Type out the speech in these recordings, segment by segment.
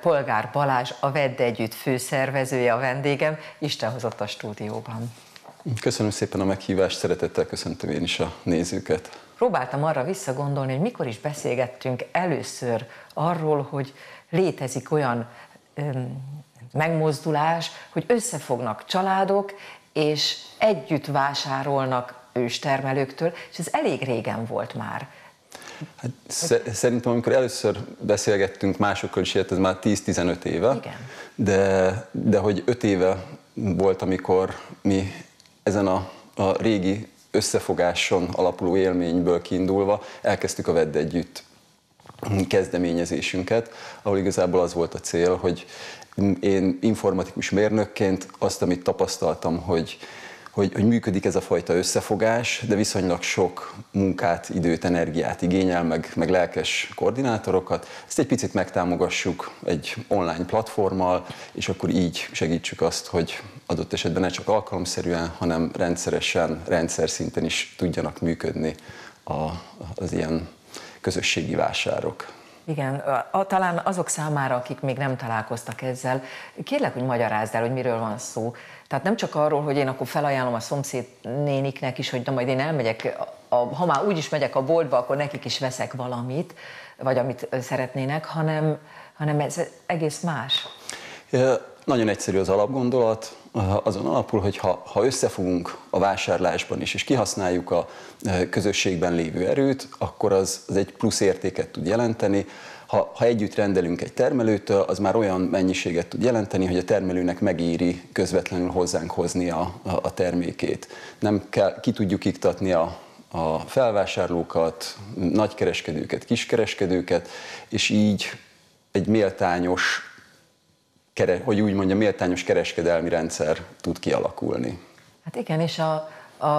Polgár Balázs, a Vedd Együtt főszervezője a vendégem, Isten hozott a stúdióban. Köszönöm szépen a meghívást, szeretettel köszöntöm én is a nézőket. Próbáltam arra visszagondolni, hogy mikor is beszélgettünk először arról, hogy létezik olyan megmozdulás, hogy összefognak családok, és együtt vásárolnak őstermelőktől, és ez elég régen volt már. Hát, szerintem, amikor először beszélgettünk másokkal is, ez már 10-15 éve, igen. De hogy 5 éve volt, amikor mi ezen a régi összefogáson alapuló élményből kiindulva elkezdtük a Vedd Együtt kezdeményezésünket, ahol igazából az volt a cél, hogy én informatikus mérnökként azt, amit tapasztaltam, hogy működik ez a fajta összefogás, de viszonylag sok munkát, időt, energiát igényel, meg lelkes koordinátorokat. Ezt egy picit megtámogassuk egy online platformmal, és akkor így segítsük azt, hogy adott esetben ne csak alkalomszerűen, hanem rendszeresen, rendszer szinten is tudjanak működni az ilyen közösségi vásárok. Igen, talán azok számára, akik még nem találkoztak ezzel, kérlek, hogy magyarázd el, hogy miről van szó. Tehát nem csak arról, hogy én akkor felajánlom a szomszéd néniknek is, hogy na majd én elmegyek, ha már úgyis megyek a boltba, akkor nekik is veszek valamit, vagy amit szeretnének, hanem ez egész más. Nagyon egyszerű az alapgondolat, azon alapul, hogy ha összefogunk a vásárlásban is, és kihasználjuk a közösségben lévő erőt, akkor az egy plusz értéket tud jelenteni. Ha együtt rendelünk egy termelőtől, az már olyan mennyiséget tud jelenteni, hogy a termelőnek megéri közvetlenül hozzánk hozni a termékét. Nem kell, ki tudjuk iktatni a felvásárlókat, nagykereskedőket, kiskereskedőket, és így egy méltányos, hogy úgy mondjam, méltányos kereskedelmi rendszer tud kialakulni. Hát igen, és a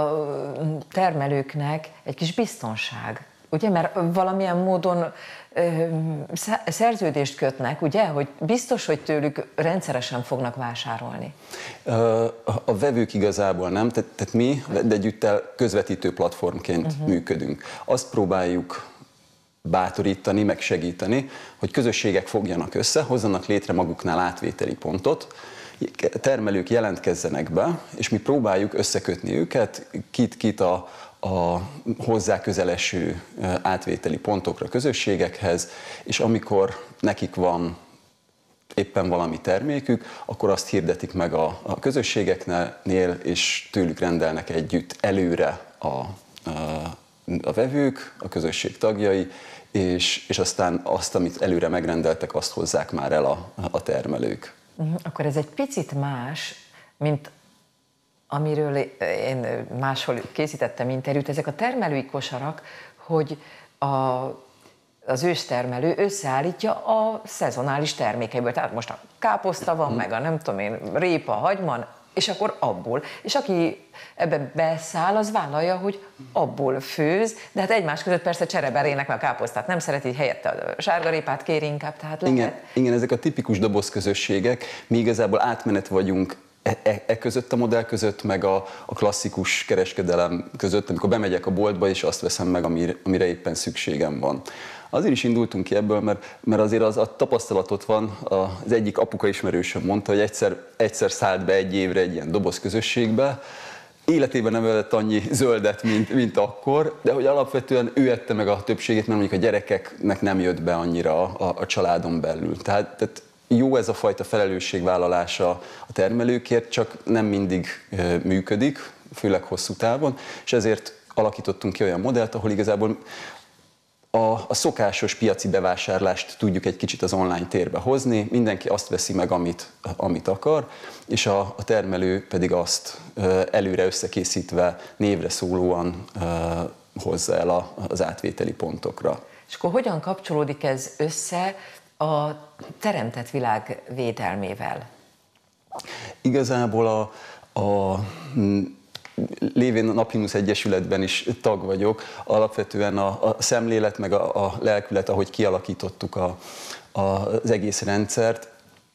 termelőknek egy kis biztonság, ugye, mert valamilyen módon szerződést kötnek, ugye, hogy biztos, hogy tőlük rendszeresen fognak vásárolni. A vevők igazából nem, tehát mi Vedd Együttel közvetítő platformként működünk. Azt próbáljuk bátorítani, meg segíteni, hogy közösségek fogjanak össze, hozzanak létre maguknál átvételi pontot, termelők jelentkezzenek be, és mi próbáljuk összekötni őket, kit a hozzá közeleső átvételi pontokra, közösségekhez, és amikor nekik van éppen valami termékük, akkor azt hirdetik meg a közösségeknél, és tőlük rendelnek együtt előre a vevők, a közösség tagjai, és aztán azt, amit előre megrendeltek, azt hozzák már el a termelők. Akkor ez egy picit más, mint amiről én máshol készítettem interjút, ezek a termelői kosarak, hogy az őstermelő összeállítja a szezonális termékeiből. Tehát most a káposzta van, meg a nem tudom én, répa, hagyman, és akkor abból. És aki ebbe beszáll, az vállalja, hogy abból főz, de hát egymás között persze csereberének, meg a káposztát nem szereti, helyette a sárgarépát kéri inkább, tehát lehet. Igen, ezek a tipikus dobozközösségek, mi igazából átmenet vagyunk között a modell között, meg a klasszikus kereskedelem között, amikor bemegyek a boltba, és azt veszem meg, amire éppen szükségem van. Azért is indultunk ki ebből, mert azért az a tapasztalatot van, az egyik apuka ismerősöm mondta, hogy egyszer szállt be egy évre egy ilyen dobozközösségbe, életében nem evett annyi zöldet, mint akkor, de hogy alapvetően ő ette meg a többségét, mert mondjuk a gyerekeknek nem jött be annyira a családon belül. Tehát jó ez a fajta felelősségvállalása a termelőkért, csak nem mindig működik, főleg hosszú távon, és ezért alakítottunk ki olyan modellt, ahol igazából a szokásos piaci bevásárlást tudjuk egy kicsit az online térbe hozni, mindenki azt veszi meg, amit akar, és a termelő pedig azt előre összekészítve, névre szólóan hozza el az átvételi pontokra. És akkor hogyan kapcsolódik ez össze a teremtett világ védelmével? Igazából lévén a Naphinusz Egyesületben is tag vagyok, alapvetően a szemlélet meg a lelkület, ahogy kialakítottuk az egész rendszert,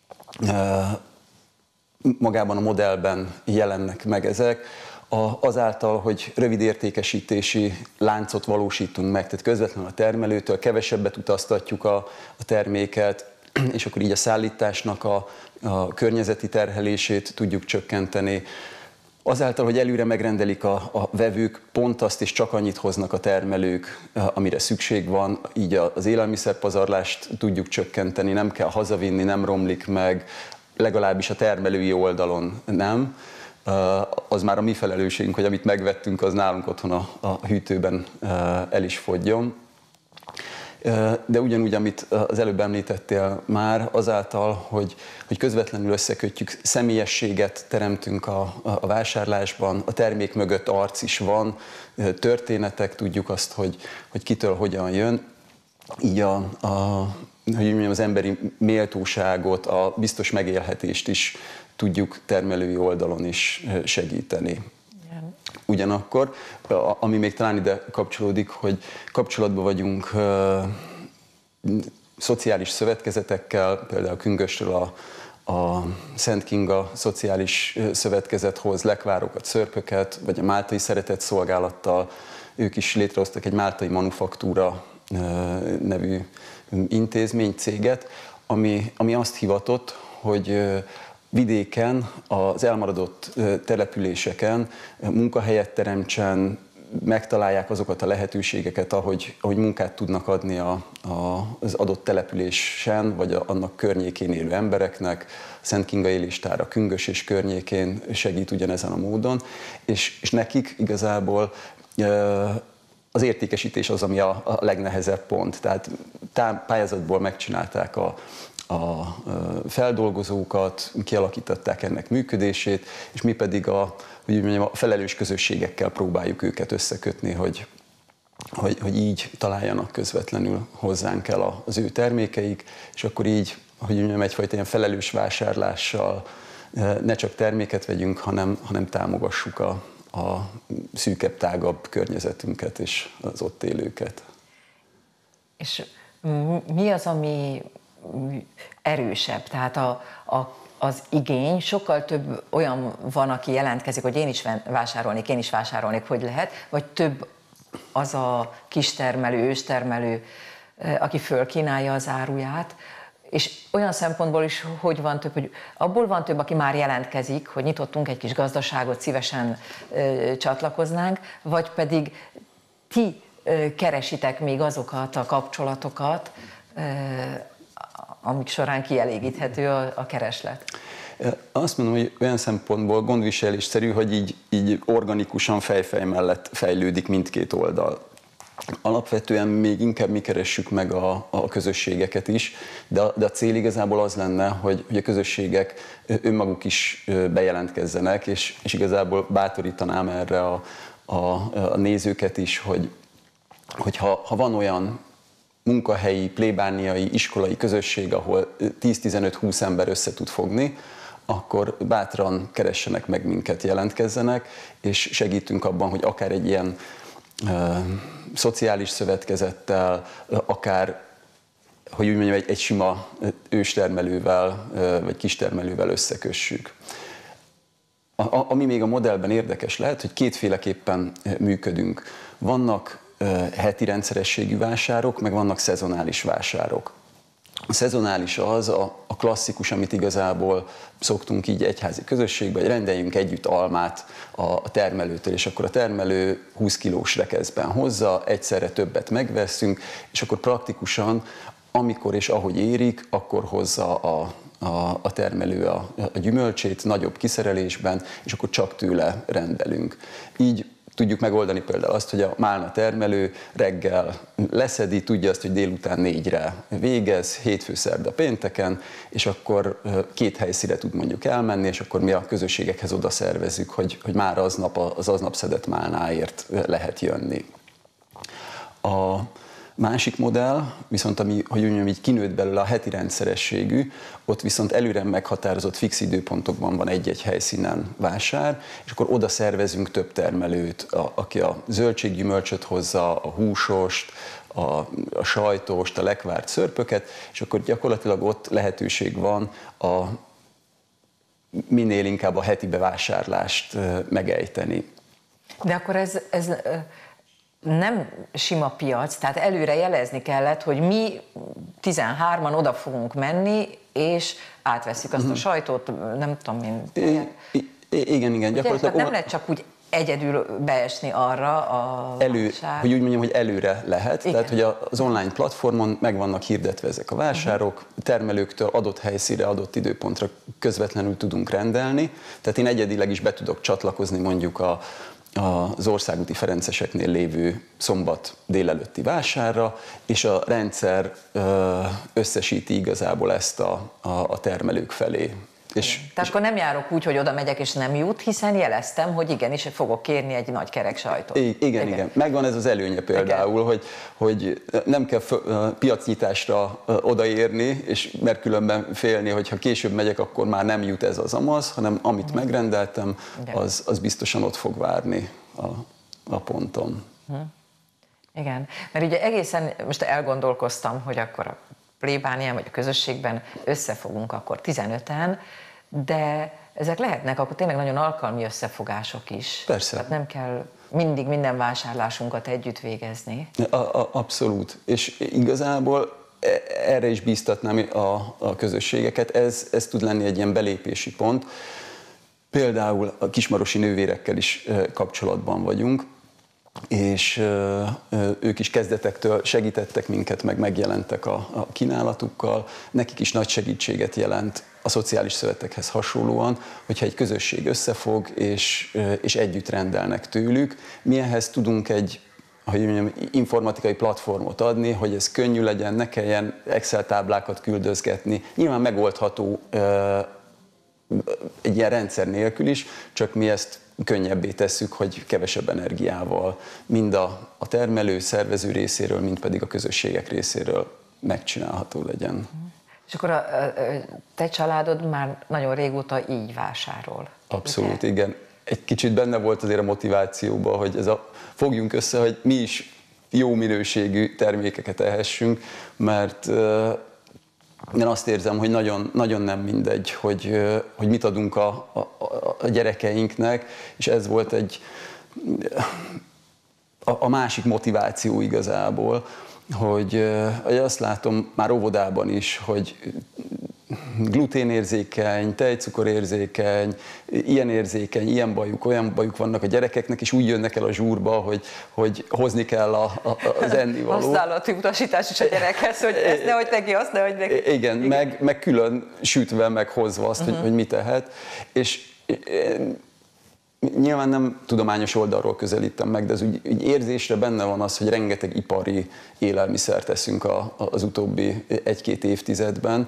magában a modellben jelennek meg ezek, azáltal, hogy rövid értékesítési láncot valósítunk meg, tehát közvetlenül a termelőtől, kevesebbet utaztatjuk a terméket, és akkor így a szállításnak a környezeti terhelését tudjuk csökkenteni. Azáltal, hogy előre megrendelik a vevők, pont azt és csak annyit hoznak a termelők, amire szükség van, így az élelmiszerpazarlást tudjuk csökkenteni, nem kell hazavinni, nem romlik meg, legalábbis a termelői oldalon nem. Az már a mi felelősségünk, hogy amit megvettünk, az nálunk otthon a hűtőben el is fogjon. De ugyanúgy, amit az előbb említettél már, azáltal, hogy közvetlenül összekötjük, személyességet teremtünk a vásárlásban, a termék mögött arc is van, történetek, tudjuk azt, hogy kitől hogyan jön, így hogy mondjam, az emberi méltóságot, a biztos megélhetést is tudjuk termelői oldalon is segíteni. Ugyanakkor, ami még talán ide kapcsolódik, hogy kapcsolatban vagyunk szociális szövetkezetekkel, például Küngösről a Szent Kinga Szociális Szövetkezet hoz lekvárokat, szörpöket, vagy a Máltai Szeretetszolgálattal, ők is létrehoztak egy Máltai Manufaktúra nevű intézmény, céget, ami azt hivatott, hogy vidéken, az elmaradott településeken munkahelyet teremtsen, megtalálják azokat a lehetőségeket, ahogy munkát tudnak adni az adott településen, vagy annak környékén élő embereknek. Szent Kinga Éléstára, Küngös és környékén segít ugyanezen a módon, és nekik igazából az értékesítés az, ami a legnehezebb pont. Tehát pályázatból megcsinálták a feldolgozókat, kialakították ennek működését, és mi pedig a felelős közösségekkel próbáljuk őket összekötni, hogy így találjanak közvetlenül hozzánk el az ő termékeik, és akkor így, hogy mondjam, egyfajta ilyen felelős vásárlással ne csak terméket vegyünk, hanem támogassuk a szűkebb, tágabb környezetünket és az ott élőket. És mi az, ami erősebb? Tehát az igény, sokkal több olyan van, aki jelentkezik, hogy én is vásárolnék, hogy lehet, vagy több az a kistermelő, őstermelő, aki fölkínálja az áruját, és olyan szempontból is, hogy van több, hogy abból van több, aki már jelentkezik, hogy nyitottunk egy kis gazdaságot, szívesen csatlakoznánk, vagy pedig ti keresitek még azokat a kapcsolatokat, amik során kielégíthető a kereslet? Azt mondom, hogy olyan szempontból gondviselésszerű, hogy így organikusan fejfej mellett fejlődik mindkét oldal. Alapvetően még inkább mi keressük meg a közösségeket is, de a cél igazából az lenne, hogy a közösségek önmaguk is bejelentkezzenek, és igazából bátorítanám erre a nézőket is, hogy ha van olyan munkahelyi, plébániai, iskolai közösség, ahol 10-15-20 ember össze tud fogni, akkor bátran keressenek meg minket, jelentkezzenek, és segítünk abban, hogy akár egy ilyen szociális szövetkezettel, akár, hogy úgy mondjam, egy sima őstermelővel, vagy kistermelővel összekössük. Ami még a modellben érdekes lehet, hogy kétféleképpen működünk. Vannak heti rendszerességű vásárok, meg vannak szezonális vásárok. A szezonális az a klasszikus, amit igazából szoktunk így egyházi közösségben, hogy rendeljünk együtt almát a termelőtől, és akkor a termelő 20 kilós rekeszben hozza, egyszerre többet megveszünk, és akkor praktikusan, amikor és ahogy érik, akkor hozza a termelő a gyümölcsét nagyobb kiszerelésben, és akkor csak tőle rendelünk. Így tudjuk megoldani például azt, hogy a málna termelő reggel leszedi, tudja azt, hogy délután 4-re végez, hétfő, szerda, pénteken, és akkor 2 helyszínre tud mondjuk elmenni, és akkor mi a közösségekhez oda szervezzük, hogy már az aznap szedett málnáért lehet jönni. A másik modell, viszont ami, hogy úgy mondjam, így kinőtt belőle a heti rendszerességű, ott viszont előre meghatározott fix időpontokban van egy-egy helyszínen vásár, és akkor oda szervezünk több termelőt, aki a zöldséggyümölcsöt hozza, a húsost, a sajtost, a lekvárt szörpöket, és akkor gyakorlatilag ott lehetőség van minél inkább a heti bevásárlást megejteni. De akkor ez nem sima piac, tehát előre jelezni kellett, hogy mi 13-an oda fogunk menni, és átveszik azt a sajtót, nem tudom én. Igen, gyakorlatilag. Tehát nem lehet csak úgy egyedül beesni arra a hogy úgy mondjam, hogy előre lehet. Igen. Tehát, hogy az online platformon meg vannak hirdetve ezek a vásárok, termelőktől adott helyszínre, adott időpontra közvetlenül tudunk rendelni. Tehát én egyedileg is be tudok csatlakozni mondjuk az országúti ferenceseknél lévő szombat délelőtti vásárra, és a rendszer összesíti igazából ezt a termelők felé. Tehát akkor nem járok úgy, hogy oda megyek és nem jut, hiszen jeleztem, hogy igenis fogok kérni egy nagy kerek sajtot. Igen. Megvan ez az előnye például, hogy nem kell piacnyitásra odaérni, és mert különben félni, hogy ha később megyek, akkor már nem jut ez az amaz, hanem amit megrendeltem, az biztosan ott fog várni a ponton. Igen, mert ugye egészen most elgondolkoztam, hogy akkor a plébánián vagy a közösségben összefogunk akkor 15-en, de ezek lehetnek akkor tényleg nagyon alkalmi összefogások is. Persze. Tehát nem kell mindig minden vásárlásunkat együtt végezni. Abszolút. És igazából erre is bíztatnám a közösségeket, ez tud lenni egy ilyen belépési pont. Például a kismarosi nővérekkel is kapcsolatban vagyunk, és ők is kezdetektől segítettek minket, meg megjelentek a kínálatukkal. Nekik is nagy segítséget jelent a szociális szövetekhez hasonlóan, hogyha egy közösség összefog, és együtt rendelnek tőlük. Mi ehhez tudunk egy informatikai platformot adni, hogy ez könnyű legyen, ne kelljen Excel táblákat küldözgetni. Nyilván megoldható egy ilyen rendszer nélkül is, csak mi ezt könnyebbé tesszük, hogy kevesebb energiával mind a termelő, szervező részéről, mind pedig a közösségek részéről megcsinálható legyen. És akkor a te családod már nagyon régóta így vásárol. Abszolút, ugye? Igen. Egy kicsit benne volt azért a motivációban, hogy fogjunk össze, hogy mi is jó minőségű termékeket ehessünk, mert én azt érzem, hogy nagyon, nagyon nem mindegy, hogy mit adunk a gyerekeinknek, és ez volt a másik motiváció igazából, hogy azt látom már óvodában is, hogy gluténérzékeny, tejcukorérzékeny, ilyen bajuk, olyan bajuk vannak a gyerekeknek, és úgy jönnek el a zsúrba, hogy hozni kell az ennivalót. Használati utasítás is a gyerekhez, hogy ezt nehogy neki, azt nehogy neki. Igen, meg külön sütve, meg hozva azt, hogy mit tehet. És nyilván nem tudományos oldalról közelítem meg, de az úgy érzésre benne van az, hogy rengeteg ipari élelmiszert teszünk az utóbbi 1-2 évtizedben,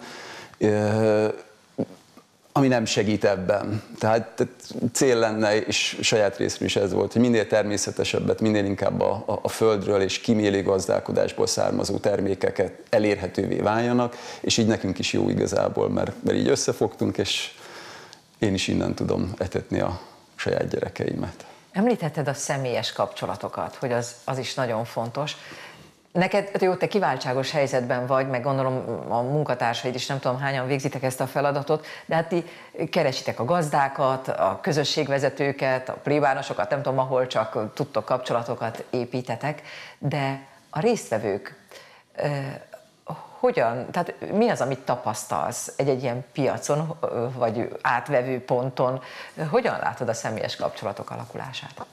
ami nem segít ebben. Tehát cél lenne, és saját részről is ez volt, hogy minél természetesebbet, minél inkább a földről és kímélő gazdálkodásból származó termékeket elérhetővé váljanak, és így nekünk is jó igazából, mert így összefogtunk, és én is innen tudom etetni a saját gyerekeimet. Említetted a személyes kapcsolatokat, hogy az is nagyon fontos. Neked, jó, te kiváltságos helyzetben vagy, meg gondolom a munkatársaid is, nem tudom hányan végzitek ezt a feladatot, de hát ti keresitek a gazdákat, a közösségvezetőket, a plébánosokat, nem tudom, ahol csak tudtok kapcsolatokat építetek, de a résztvevők hogyan, tehát mi az, amit tapasztalsz egy ilyen piacon, vagy átvevő ponton, hogyan látod a személyes kapcsolatok alakulását?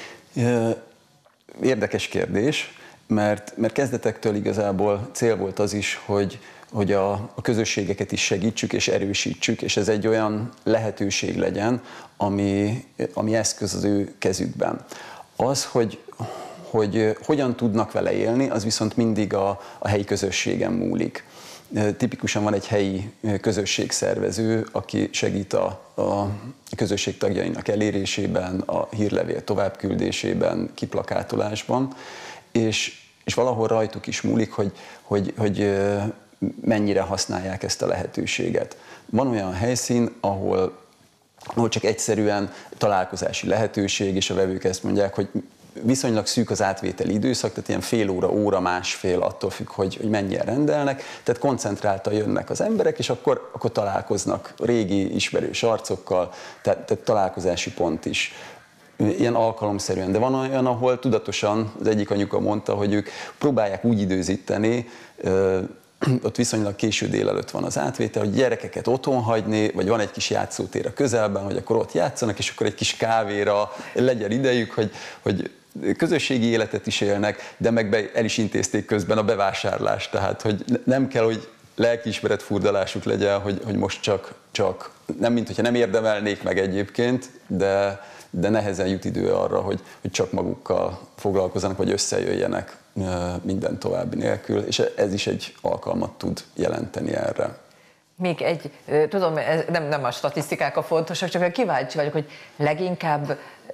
Érdekes kérdés. Mert kezdetektől igazából cél volt az is, hogy a közösségeket is segítsük és erősítsük, és ez egy olyan lehetőség legyen, ami eszköz az ő kezükben. Az, hogy hogyan tudnak vele élni, az viszont mindig a helyi közösségen múlik. Tipikusan van egy helyi közösségszervező, aki segít a közösség tagjainak elérésében, a hírlevél továbbküldésében, kiplakátolásban, és valahol rajtuk is múlik, hogy mennyire használják ezt a lehetőséget. Van olyan helyszín, ahol csak egyszerűen találkozási lehetőség, és a vevők ezt mondják, hogy viszonylag szűk az átvételi időszak, tehát ilyen fél óra, óra, másfél, attól függ, hogy mennyien rendelnek, tehát koncentráltan jönnek az emberek, és akkor találkoznak régi ismerős arcokkal, tehát találkozási pont is. Ilyen alkalomszerűen, de van olyan, ahol tudatosan az egyik anyuka mondta, hogy ők próbálják úgy időzíteni, ott viszonylag késő délelőtt van az átvétel, hogy gyerekeket otthon hagyni, vagy van egy kis játszótér a közelben, hogy akkor ott játszanak, és akkor egy kis kávéra legyen idejük, hogy közösségi életet is élnek, de meg el is intézték közben a bevásárlást, tehát hogy nem kell, hogy lelkiismeret furdalásuk legyen, hogy most csak nem, mint hogyha nem érdemelnék meg egyébként, de nehezen jut idő arra, hogy csak magukkal foglalkozzanak, vagy összejöjjenek minden további nélkül, és ez is egy alkalmat tud jelenteni erre. Még egy, tudom, nem a statisztikák a fontosak, csak kíváncsi vagyok, hogy leginkább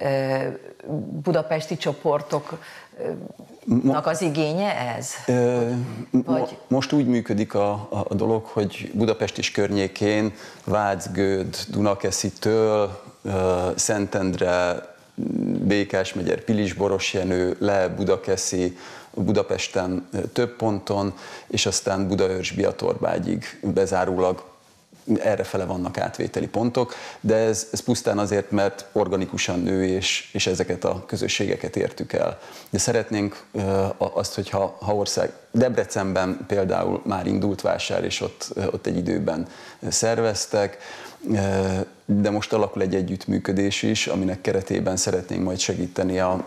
budapesti csoportoknak az igénye ez? Most úgy működik a dolog, hogy Budapest és környékén Vác-Göd, Dunakeszitől, Szentendre, Békás-megyer, Pilis-Borosjenő, le Budakeszi, Budapesten több ponton, és aztán Budaörs-Biatorbágyig bezárólag errefele vannak átvételi pontok, de ez pusztán azért, mert organikusan nő, és ezeket a közösségeket értük el. De szeretnénk azt, hogy ha ország, Debrecenben például már indult vásár, és ott egy időben szerveztek, de most alakul egy együttműködés is, aminek keretében szeretnénk majd segíteni a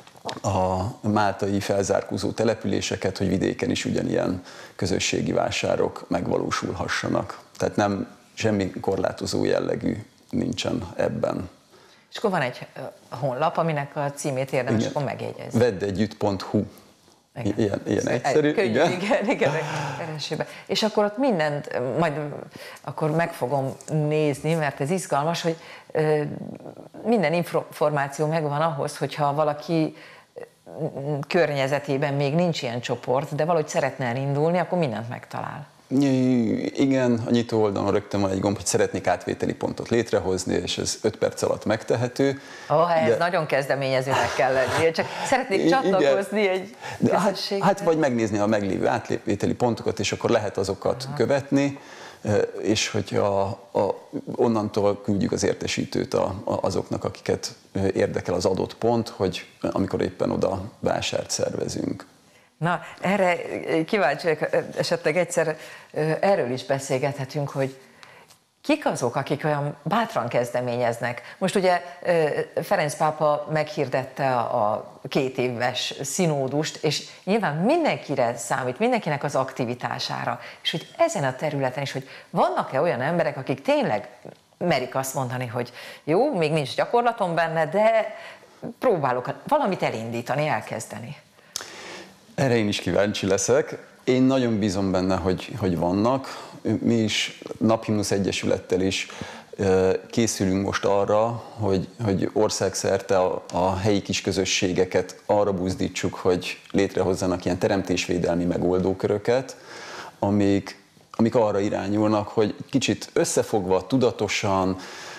máltai felzárkózó településeket, hogy vidéken is ugyanilyen közösségi vásárok megvalósulhassanak. Tehát nem semmi korlátozó jellegű nincsen ebben. És akkor van egy honlap, aminek a címét érdemes akkor megjegyezni. Veddegyütt.hu. Ilyen egyszerű. Igen, keresőbe. És akkor ott mindent, majd akkor meg fogom nézni, mert ez izgalmas, hogy minden információ megvan ahhoz, hogyha valaki környezetében még nincs ilyen csoport, de valahogy szeretne elindulni, akkor mindent megtalál. Igen, a nyitó oldalon rögtön van egy gomb, hogy szeretnék átvételi pontot létrehozni, és ez 5 perc alatt megtehető. Ez nagyon kezdeményezőnek kell lenni, csak szeretnék csatlakozni egy közösségbe. Hát vagy megnézni a meglévő átvételi pontokat, és akkor lehet azokat követni, és hogyha onnantól küldjük az értesítőt azoknak, akiket érdekel az adott pont, hogy amikor éppen oda vásárt szervezünk. Na, erre kíváncsi vagyok, esetleg egyszer erről is beszélgethetünk, hogy kik azok, akik olyan bátran kezdeményeznek. Most ugye Ferenc pápa meghirdette a 2 éves szinódust, és nyilván mindenkire számít, mindenkinek az aktivitására, és hogy ezen a területen is, hogy vannak-e olyan emberek, akik tényleg merik azt mondani, hogy jó, még nincs gyakorlatom benne, de próbálok valamit elindítani, elkezdeni. Erre én is kíváncsi leszek. Én nagyon bízom benne, hogy vannak. Mi is Naphimnusz Egyesülettel is készülünk most arra, hogy országszerte a helyi kis közösségeket arra buzdítsuk, hogy létrehozzanak ilyen teremtésvédelmi megoldóköröket, amik arra irányulnak, hogy kicsit összefogva, tudatosan,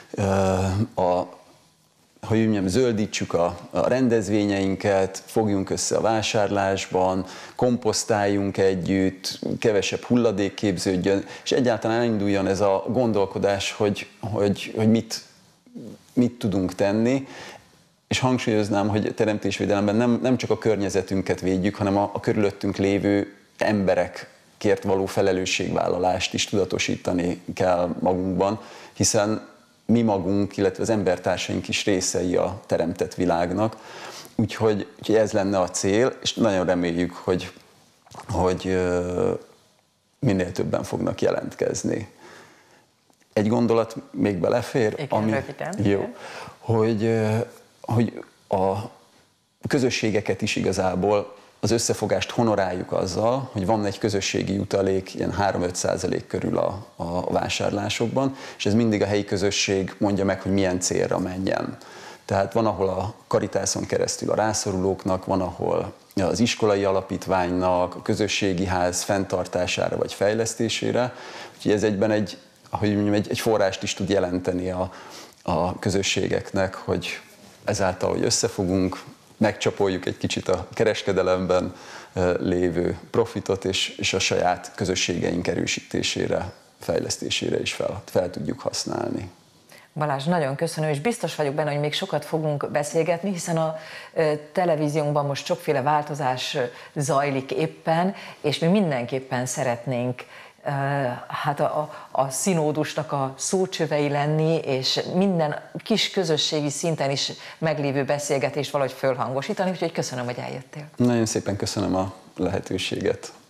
hogy mondjam, zöldítsük a rendezvényeinket, fogjunk össze a vásárlásban, komposztáljunk együtt, kevesebb hulladék képződjön, és egyáltalán elinduljon ez a gondolkodás, hogy mit tudunk tenni, és hangsúlyoznám, hogy teremtésvédelemben nem csak a környezetünket védjük, hanem a körülöttünk lévő emberekért való felelősségvállalást is tudatosítani kell magunkban, hiszen mi magunk, illetve az embertársaink is részei a teremtett világnak. Úgyhogy ez lenne a cél, és nagyon reméljük, hogy minél többen fognak jelentkezni. Egy gondolat még belefér? Igen, röviden. Jó, hogy a közösségeket is igazából az összefogást honoráljuk azzal, hogy van egy közösségi jutalék, ilyen 3-5% körül a vásárlásokban, és ez mindig a helyi közösség mondja meg, hogy milyen célra menjen. Tehát van, ahol a Caritáson keresztül a rászorulóknak, van, ahol az iskolai alapítványnak, a közösségi ház fenntartására vagy fejlesztésére. Úgyhogy ez egyben egy forrást is tud jelenteni a közösségeknek, hogy ezáltal, hogy összefogunk, megcsapoljuk egy kicsit a kereskedelemben lévő profitot, és a saját közösségeink erősítésére, fejlesztésére is fel tudjuk használni. Balázs, nagyon köszönöm, és biztos vagyok benne, hogy még sokat fogunk beszélgetni, hiszen a televíziónkban most sokféle változás zajlik éppen, és mi mindenképpen szeretnénk hát a színódusnak a szócsövei lenni, és minden kis közösségi szinten is meglévő beszélgetést valahogy fölhangosítani, úgyhogy köszönöm, hogy eljöttél. Nagyon szépen köszönöm a lehetőséget.